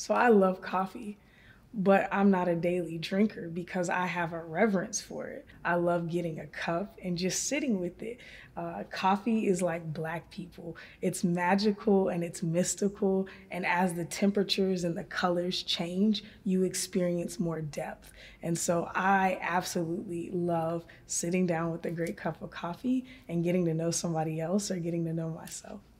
So I love coffee, but I'm not a daily drinker because I have a reverence for it. I love getting a cup and just sitting with it. Coffee is like black people. It's magical and it's mystical, and as the temperatures and the colors change, you experience more depth. And so I absolutely love sitting down with a great cup of coffee and getting to know somebody else or getting to know myself.